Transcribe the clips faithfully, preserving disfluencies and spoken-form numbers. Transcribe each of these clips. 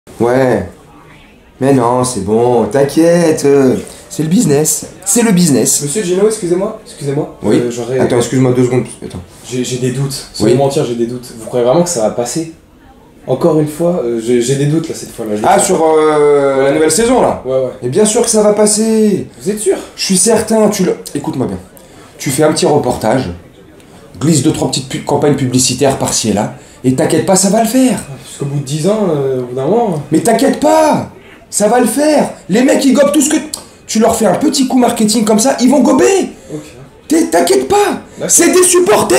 Ouais. Mais non, c'est bon, t'inquiète. euh, C'est le business. C'est le business. Monsieur Gino, excusez-moi, excusez-moi. Oui. Euh, j'aurais- Attends, excuse-moi deux secondes. Attends. J'ai j'ai des doutes. Sans Oui. vous mentir, j'ai des doutes. Vous croyez vraiment que ça va passer? Encore une fois, euh, j'ai j'ai des doutes là cette fois-là. je le Ah, sens. sur euh, la nouvelle saison là. Ouais, ouais. Et bien sûr que ça va passer. Vous êtes sûr? Je suis certain, tu le... Écoute-moi bien. Tu fais un petit reportage, glisse deux, trois petites pu- campagnes publicitaires par-ci et là, et t'inquiète pas, ça va le faire. Jusqu'au bout de dix ans, euh, au bout d'un moment. Mais t'inquiète pas, ça va le faire. Les mecs, ils gobent tout ce que... Tu leur fais un petit coup marketing comme ça, ils vont gober. Ok. T'es- T'inquiète pas, D'accord. c'est des supporters.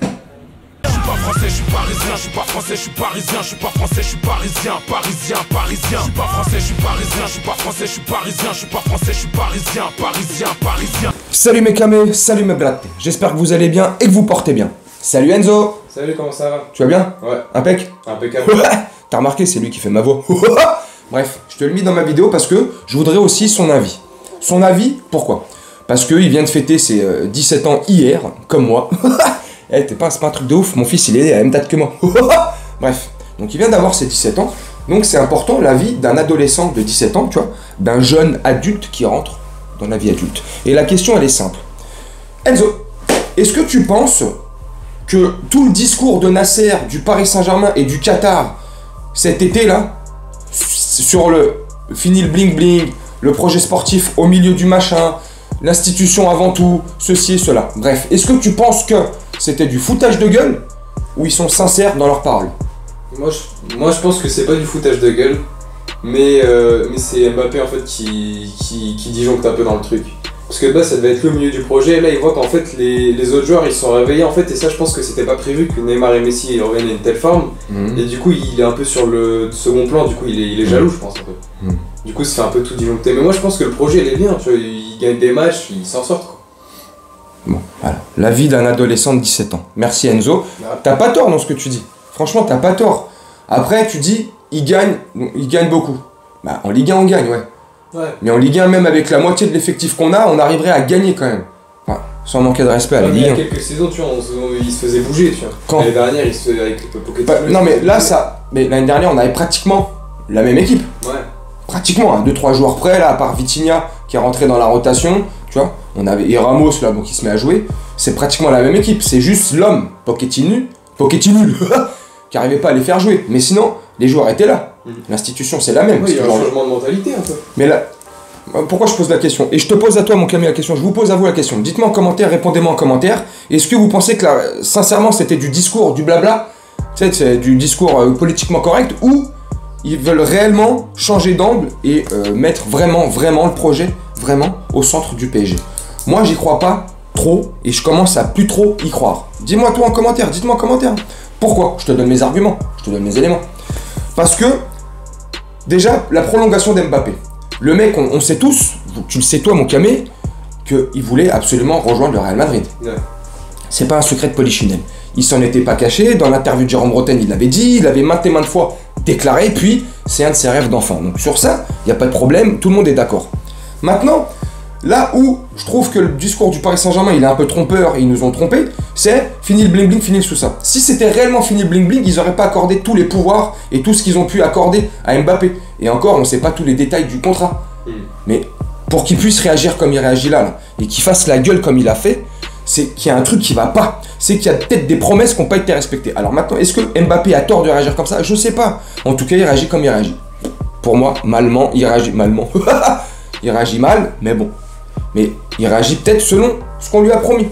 Je suis pas français, je suis parisien, je suis pas français, je suis parisien, je suis pas français, je suis parisien, parisien, parisien. Je suis pas français, je suis parisien, je suis pas français, je suis parisien, je suis pas français, je suis parisien, parisien, parisien. Salut mes camés, salut mes blattes. J'espère que vous allez bien et que vous portez bien. Salut Enzo, Salut, comment ça va? tu vas bien? Ouais, Impec. impeccable. T'as remarqué, c'est lui qui fait ma voix. Bref, je te le mis dans ma vidéo parce que je voudrais aussi son avis. Son avis, pourquoi? Parce qu'il vient de fêter ses euh, dix-sept ans hier, comme moi. Eh, t'es pas, c'est pas un truc de ouf, mon fils il est à la même date que moi. Bref, donc il vient d'avoir ses dix-sept ans. Donc c'est important l'avis d'un adolescent de dix-sept ans, tu vois, d'un jeune adulte qui rentre dans la vie adulte. Et la question elle est simple. Enzo, est-ce que tu penses que tout le discours de Nasser, du Paris Saint-Germain et du Qatar cet été là, sur le fini le bling bling, le projet sportif au milieu du machin, l'institution avant tout, ceci et cela. Bref, est-ce que tu penses que c'était du foutage de gueule ou ils sont sincères dans leurs paroles? Moi je, moi, je pense que c'est pas du foutage de gueule, mais, euh, mais c'est Mbappé en fait qui, qui, qui disjoncte un peu dans le truc. Parce que de base ça devait être le milieu du projet, et là il voit qu'en fait les, les autres joueurs ils se sont réveillés en fait, et ça je pense que c'était pas prévu que Neymar et Messi ils reviennent à une telle forme, Mmh. et du coup il est un peu sur le second plan, du coup il est, il est jaloux je pense un peu. Mmh. Du coup ça fait un peu tout disjoncté, mais moi je pense que le projet il est bien, tu vois, il gagne des matchs, il s'en sort quoi. Bon, voilà. La vie d'un adolescent de dix-sept ans. Merci Enzo. T'as pas tort dans ce que tu dis. Franchement, t'as pas tort. Après, tu dis, il gagne, il gagne beaucoup. Bah, en Ligue un, on gagne, ouais. Ouais. Mais en Ligue un, même avec la moitié de l'effectif qu'on a, on arriverait à gagner quand même. Enfin, sans manquer de respect à la Ouais, mais il Ligue y a un. quelques saisons, tu vois, on se- il se faisait bouger, tu vois. Quand L'année dernière, il se faisait avec le Pochettino. Bah, il non, se mais faisait là, bouger. ça. Mais l'année dernière, on avait pratiquement la même équipe. Ouais. Pratiquement, hein, deux trois joueurs près, là, à part Vitinha qui est rentré dans la rotation, tu vois. On avait et Ramos, là, donc qui se met à jouer. C'est pratiquement la même équipe. C'est juste l'homme, Pochettino, Pochettino, qui arrivait pas à les faire jouer. Mais sinon, les joueurs étaient là. Mhm. L'institution, c'est la même. Oui, il y a c'est un genre- changement de mentalité un peu. Mais là, pourquoi je pose la question? Et je te pose à toi, mon Camille, la question. Je vous pose à vous la question. Dites-moi en commentaire, répondez-moi en commentaire. Est-ce que vous pensez que, là, sincèrement, c'était du discours, du blabla, tu sais, c'est du discours euh, politiquement correct, ou ils veulent réellement changer d'angle et euh, mettre vraiment, vraiment le projet, vraiment, au centre du P S G? Moi, j'y crois pas trop et je commence à plus trop y croire. Dis-moi toi en commentaire, dites-moi en commentaire. Pourquoi? Je te donne mes arguments, je te donne mes éléments. Parce que, déjà, la prolongation d'Mbappé. Le mec, on, on sait tous, tu le sais toi mon camé, qu'il voulait absolument rejoindre le Real Madrid. Ouais. C'est pas un secret de polichinelle. Il s'en était pas caché, dans l'interview de Jérôme Bretagne, il l'avait dit, il avait maintes et maintes fois déclaré, puis c'est un de ses rêves d'enfant. Donc sur ça, il n'y a pas de problème, tout le monde est d'accord. Maintenant, là où je trouve que le discours du Paris Saint-Germain, il est un peu trompeur et ils nous ont trompés, c'est fini le bling bling, fini tout ça. Si c'était réellement fini le bling bling, ils n'auraient pas accordé tous les pouvoirs et tout ce qu'ils ont pu accorder à Mbappé. Et encore, on ne sait pas tous les détails du contrat. Mm. Mais pour qu'il puisse réagir comme il réagit là, là et qu'il fasse la gueule comme il a fait, c'est qu'il y a un truc qui va pas. C'est qu'il y a peut-être des promesses qui n'ont pas été respectées. Alors maintenant, est-ce que Mbappé a tort de réagir comme ça? Je sais pas. En tout cas, il réagit comme il réagit. Pour moi, malement, il réagit malement. Il réagit mal, mais bon. Mais il réagit peut-être selon ce qu'on lui a promis.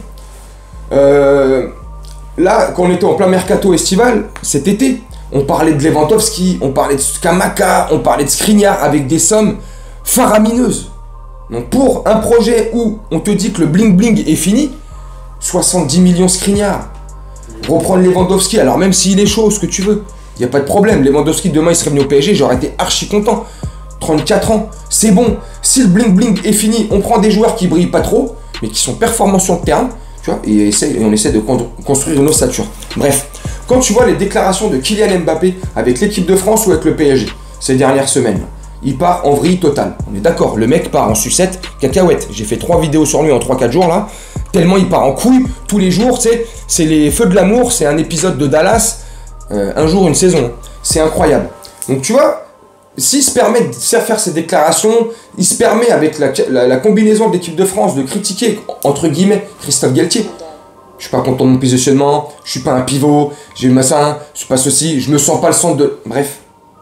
Euh, là, quand on était en plein mercato estival, cet été, on parlait de Lewandowski, on parlait de Skamaka, on parlait de Skriniar avec des sommes faramineuses. Donc pour un projet où on te dit que le bling bling est fini, soixante-dix millions Skriniar. Reprendre Lewandowski, alors même s'il est chaud, ce que tu veux, il n'y a pas de problème. Lewandowski, demain, il serait venu au P S G, j'aurais été archi content. trente-quatre ans, c'est bon. Si le bling bling est fini, on prend des joueurs qui brillent pas trop, mais qui sont performants sur le terrain, tu vois, et, essaie, et on essaie de con- construire une ossature. Bref, quand tu vois les déclarations de Kylian Mbappé avec l'équipe de France ou avec le P S G ces dernières semaines, il part en vrille totale. On est d'accord, le mec part en sucette, cacahuète. J'ai fait trois vidéos sur lui en trois quatre jours là, tellement il part en couille tous les jours, tu sais, c'est les feux de l'amour, c'est un épisode de Dallas, euh, un jour une saison. C'est incroyable. Donc tu vois, s'il se permet de faire ses déclarations, il se permet avec la, la, la combinaison de l'équipe de France de critiquer, entre guillemets, Christophe Galtier. Je suis pas content de mon positionnement, je suis pas un pivot, j'ai le massin, je suis pas ceci, je me sens pas le centre de... Bref.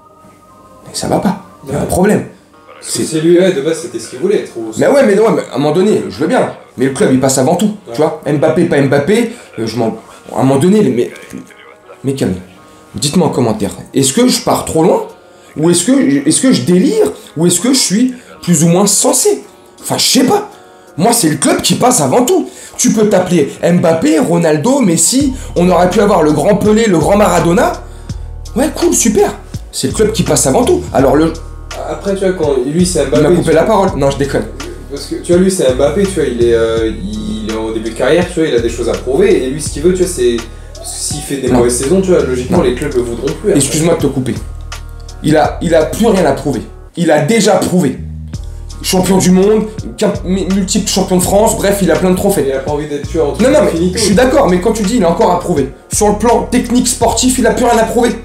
Mais ça va pas, il y a un problème. C'est lui, ouais, de base, c'était ce qu'il voulait être. Mais ouais, mais, ouais, mais à un moment donné, je veux bien. Mais le club, il passe avant tout, ouais. Tu vois. Mbappé, pas Mbappé, euh, je m'en... À un moment donné, mais... Mais calme. Dites-moi en commentaire, est-ce que je pars trop loin? Ou est-ce que, est-ce que je délire? Ou est-ce que je suis plus ou moins sensé? Enfin, je sais pas. Moi, c'est le club qui passe avant tout. Tu peux t'appeler Mbappé, Ronaldo, Messi, on aurait pu avoir le grand Pelé, le grand Maradona. Ouais, cool, super. C'est le club qui passe avant tout. Alors le... Après, tu vois, quand lui, c'est Mbappé... Il m'a coupé tu... la parole. Non, je déconne. Parce que, tu vois, lui, c'est Mbappé, tu vois, il est, euh, il est au début de carrière, tu vois, il a des choses à prouver. Et lui, ce qu'il veut, tu vois, c'est... Parce que s'il fait des non. mauvaises saisons, tu vois, logiquement, non. les clubs le voudront plus. Excuse-moi de te couper. Il a, il a plus rien à prouver. Il a déjà prouvé. Champion du monde, multiple champion de France, bref, il a plein de trophées. Il a pas envie d'être tueur en tout Non, non, mais finito. Je suis d'accord, mais quand tu dis il a encore à prouver, sur le plan technique, sportif, il a plus rien à prouver.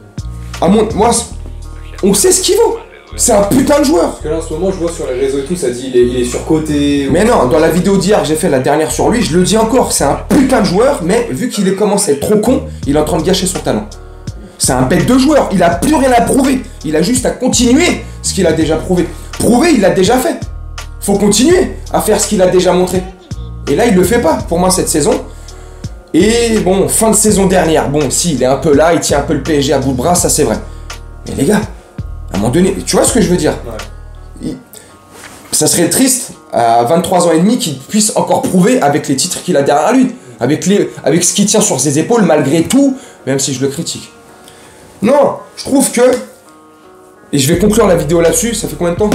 À mon, moi, on sait ce qu'il vaut. C'est un putain de joueur. Parce que là, en ce moment, je vois sur les réseaux et tout, ça dit il est, il est surcoté. Mais non, dans la vidéo d'hier que j'ai fait la dernière sur lui, je le dis encore, c'est un putain de joueur, mais vu qu'il est commencé à être trop con, il est en train de gâcher son talent. C'est un bête de joueur, il a plus rien à prouver. Il a juste à continuer ce qu'il a déjà prouvé. Prouver, il l'a déjà fait. Faut continuer à faire ce qu'il a déjà montré. Et là, il le fait pas, pour moi, cette saison. Et bon, fin de saison dernière, bon, si, il est un peu là, il tient un peu le P S G à bout de bras, ça c'est vrai. Mais les gars, à un moment donné, tu vois ce que je veux dire? Ouais. il... Ça serait triste, à vingt-trois ans et demi, qu'il puisse encore prouver avec les titres qu'il a derrière lui. Avec, les... avec ce qu'il tient sur ses épaules, malgré tout, même si je le critique. Non, je trouve que... Et je vais conclure la vidéo là-dessus, ça fait combien de temps?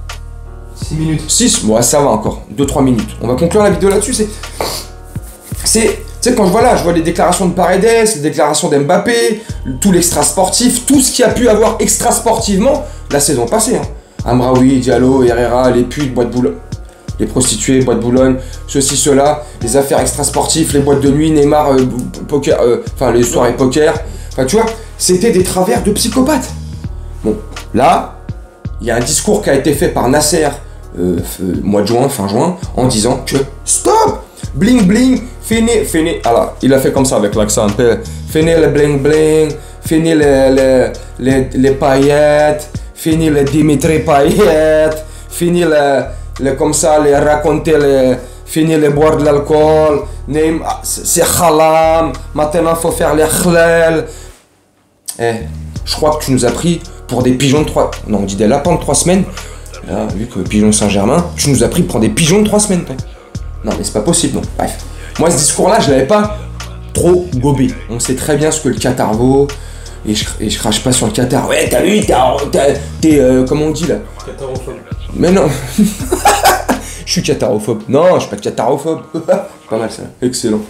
six minutes. six? Bon, ça va encore, deux trois minutes. On va conclure la vidéo là-dessus, c'est... C'est... Tu sais, quand je vois là, je vois les déclarations de Paredes, les déclarations d'Mbappé, tout l'extra sportif, tout ce qu'il y a pu avoir extra sportivement la saison passée. Hein. Amraoui, Diallo, Herrera, les putes, boîtes Boulogne, les prostituées, boîtes Boulogne, ceci, cela, les affaires extra sportives, les boîtes de nuit, Neymar, euh, poker, euh, enfin les soirées poker. Enfin, tu vois, c'était des travers de psychopathes. Bon, là, il y a un discours qui a été fait par Nasser, euh, euh, mois de juin, fin juin, en disant que stop, bling bling, fini, fini. Alors, il a fait comme ça avec l'accent un peu. Fini le bling bling, fini les, les, les, les paillettes, fini les Dimitri paillettes, fini les, les comme ça, les raconter, les, fini les boire de l'alcool, c'est halam, maintenant faut faire les khlal. Eh, je crois que tu nous as pris pour des pigeons de trois... Non, on dit des lapins de trois semaines. Là, vu que pigeon Saint-Germain, tu nous as pris pour des pigeons de trois semaines, toi. Non, mais c'est pas possible, non. Bref. Moi, ce discours-là, je l'avais pas trop gobé. On sait très bien ce que le Qatar vaut. Et je, et je crache pas sur le Qatar. Ouais, t'as vu, t'es... Euh, comment on dit, là? Qatarophobe. Mais non. Je suis qatarophobe. Non, je suis pas qatarophobe. Pas mal, ça. Excellent.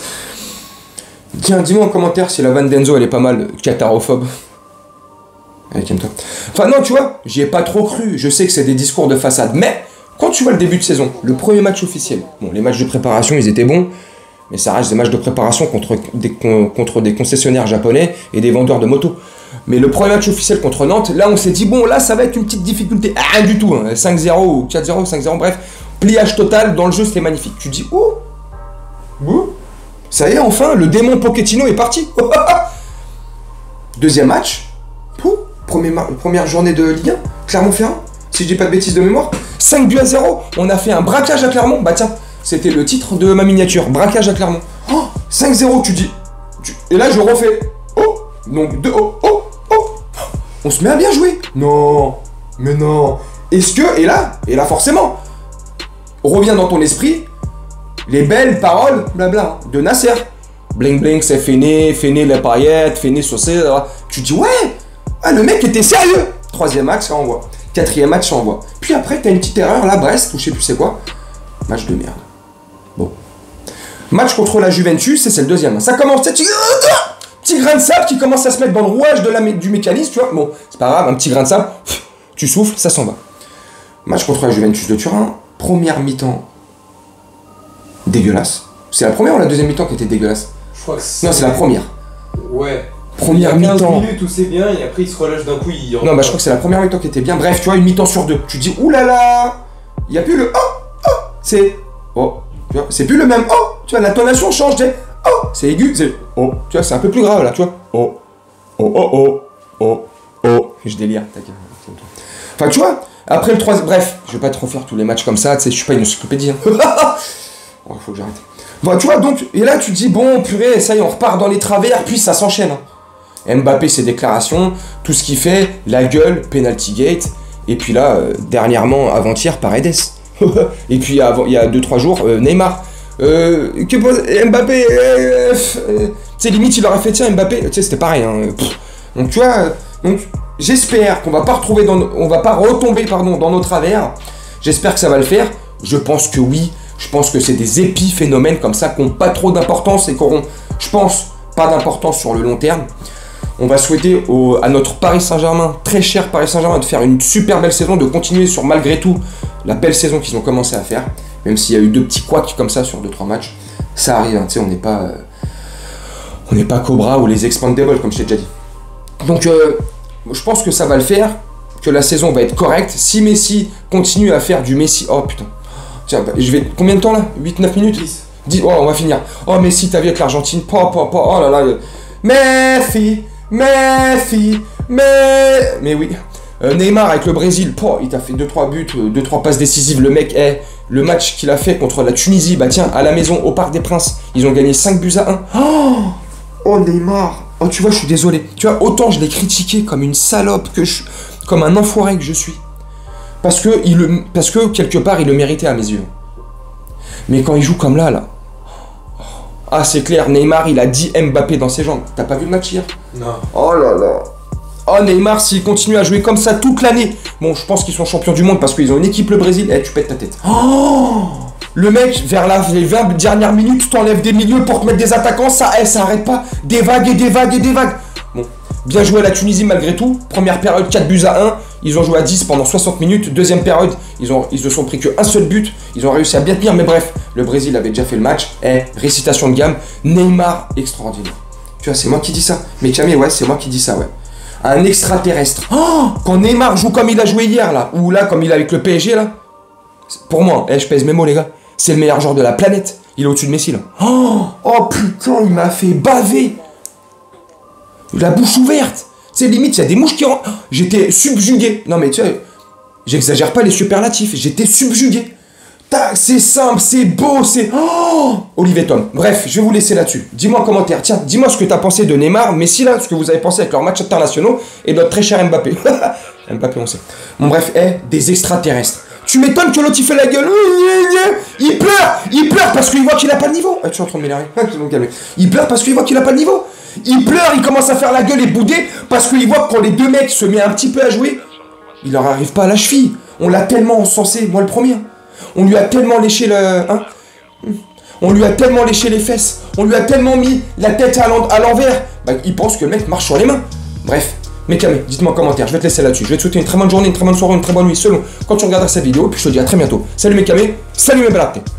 Tiens, dis-moi en commentaire si la vanne d'Enzo, elle est pas mal qatarophobe. Allez, calme-toi. Enfin, non, tu vois, j'y ai pas trop cru. Je sais que c'est des discours de façade. Mais, quand tu vois le début de saison, le premier match officiel, bon, les matchs de préparation, ils étaient bons, mais ça reste des matchs de préparation contre des, contre des concessionnaires japonais et des vendeurs de motos. Mais le premier match officiel contre Nantes, là, on s'est dit, bon, là, ça va être une petite difficulté. Ah, rien du tout, hein. cinq zéro ou quatre zéro, cinq zéro, bref. Pliage total, dans le jeu, c'était magnifique. Tu dis, oh, oh, ça y est, enfin, le démon Pochettino est parti. Deuxième match, Pouh, premier première journée de Ligue un, Clermont-Ferrand, si je dis pas de bêtises de mémoire, cinq buts à zéro, on a fait un braquage à Clermont, bah tiens, c'était le titre de ma miniature, braquage à Clermont. Oh, cinq zéro, tu dis, tu... et là je refais, oh, donc deux, oh, oh, oh, on se met à bien jouer. Non, mais non, est-ce que, et là, et là forcément, revient dans ton esprit les belles paroles, blabla, de Nasser. Bling bling, c'est fini, fini les paillettes, fini saucé, tu dis ouais. Ah, le mec était sérieux. Troisième match, ça envoie. Quatrième match, ça envoie. Puis après, t'as une petite erreur là, Brest, ou je sais plus c'est quoi. Match de merde. Bon. Match contre la Juventus, c'est le deuxième. Ça commence, petit, petit grain de sable qui commence à se mettre dans le rouage de la, du mécanisme, tu vois. Bon, c'est pas grave, un petit grain de sable, tu souffles, ça s'en va. Match contre la Juventus de Turin, première mi-temps dégueulasse. C'est la première ou la deuxième mi-temps qui était dégueulasse? Je crois que c'est... Non, c'est la première. Ouais. Première il y a quinze mi-temps. minutes où c'est bien et après il se relâche d'un coup. Il Non, bah je crois que c'est la première mi-temps qui était bien. Bref, tu vois, une mi-temps sur deux. Tu dis, oulala, il n'y a plus le oh, oh, c'est oh. Tu vois, c'est plus le même oh. Tu vois, l'intonation change. C'est oh, c'est aigu, c'est oh. Tu vois, c'est un peu plus grave là, tu vois. Oh, oh, oh, oh, oh, oh. Je délire, t'inquiète. Enfin, tu vois, après le troisième. Bref, je vais pas te refaire tous les matchs comme ça, tu sais, je suis pas une encyclopédie. Hein. Oh, faut que j'arrête. Bon, tu vois, donc, et là, tu te dis, bon, purée, ça y est, on repart dans les travers, puis ça s'enchaîne. Hein. Mbappé, ses déclarations, tout ce qu'il fait, la gueule, penalty gate, et puis là, euh, dernièrement, avant-hier, Paredes. Et puis, avant, il y a deux trois jours, euh, Neymar. Euh, que pose Mbappé euh, euh, Tu sais, limite, il aurait fait, tiens, Mbappé, tu sais, c'était pareil. Hein. Donc, tu vois, euh, donc, j'espère qu'on va pas retrouver dans, on va pas retomber, pardon, dans nos travers. J'espère que ça va le faire. Je pense que oui. Je pense que c'est des épiphénomènes comme ça qui n'ont pas trop d'importance et qui auront, je pense, pas d'importance sur le long terme. On va souhaiter au, à notre Paris Saint-Germain, très cher Paris Saint-Germain, de faire une super belle saison, de continuer sur malgré tout la belle saison qu'ils ont commencé à faire, même s'il y a eu deux petits couacs comme ça sur deux trois matchs. Ça arrive, hein, tu sais, on n'est pas, euh, on n'est pas Cobra ou les Expandables comme je t'ai déjà dit. Donc, euh, je pense que ça va le faire, que la saison va être correcte. Si Messi continue à faire du Messi, oh putain. Tiens, bah, je vais. Combien de temps là? huit neuf minutes? dix. dix. Oh, on va finir. Oh, Messi, t'as vu avec l'Argentine? Po, po, po. Oh là là. Messi, Messi, mais. Mais oui. Euh, Neymar avec le Brésil. Po, il t'a fait deux trois buts, deux trois passes décisives. Le mec, hey, le match qu'il a fait contre la Tunisie, bah tiens, à la maison, au Parc des Princes, ils ont gagné cinq buts à un. Oh, oh Neymar. Oh, tu vois, je suis désolé. Tu vois, autant je l'ai critiqué comme une salope, que je. Comme un enfoiré que je suis. Parce que, il le, parce que, quelque part, il le méritait à mes yeux. Mais quand il joue comme là, là... Ah, c'est clair, Neymar, il a dit Mbappé dans ses jambes. T'as pas vu le match hier? Non. Oh là là. Oh, Neymar, s'il continue à jouer comme ça toute l'année... Bon, je pense qu'ils sont champions du monde parce qu'ils ont une équipe, le Brésil. Eh, tu pètes ta tête. Oh, le mec, vers la, les vingt dernières minutes, t'enlèves des milieux pour te mettre des attaquants. Ça, eh, ça arrête pas. Des vagues et des vagues et des vagues. Bon, bien joué à la Tunisie malgré tout. Première période, quatre buts à un. Ils ont joué à dix pendant soixante minutes. Deuxième période, ils ont ils se sont pris qu'un seul but. Ils ont réussi à bien tenir. Mais bref, le Brésil avait déjà fait le match. Eh, récitation de gamme. Neymar, extraordinaire. Tu vois, c'est moi qui dis ça. Mais Camille, ouais, c'est moi qui dis ça, ouais. Un extraterrestre. Oh, quand Neymar joue comme il a joué hier, là. Ou là, comme il a avec le P S G, là. Pour moi, eh, je pèse mes mots, les gars. C'est le meilleur joueur de la planète. Il est au-dessus de Messi, là. Oh, oh putain, il m'a fait baver. La bouche ouverte. C'est limite, il y a des mouches qui rentrent. J'étais subjugué. Non mais tu sais, j'exagère pas les superlatifs. J'étais subjugué. Tac, c'est simple, c'est beau, c'est... Oh, Olivier Tom. Bref, je vais vous laisser là-dessus. Dis-moi en commentaire. Tiens, dis-moi ce que t'as pensé de Neymar, Messi là, ce que vous avez pensé avec leurs matchs internationaux et notre très cher Mbappé. Mbappé, on sait. Bon bref, eh, des extraterrestres. Tu m'étonnes que l'autre il fait la gueule. Il pleure, il pleure parce qu'il voit qu'il a pas de niveau. Ah, tu es en train de m'énerver. Il pleure parce qu'il voit qu'il a pas de niveau. Il pleure, il commence à faire la gueule et bouder parce qu'il voit que quand les deux mecs se mettent un petit peu à jouer, il leur arrive pas à la cheville. On l'a tellement encensé, moi le premier. On lui a tellement léché le... Hein, on lui a tellement léché les fesses. On lui a tellement mis la tête à l'envers. Bah, il pense que le mec marche sur les mains. Bref, mes camés, dites-moi en commentaire. Je vais te laisser là-dessus. Je vais te souhaiter une très bonne journée, une très bonne soirée, une très bonne nuit selon quand tu regarderas cette vidéo. Et puis je te dis à très bientôt. Salut mes camés, salut mes balatés.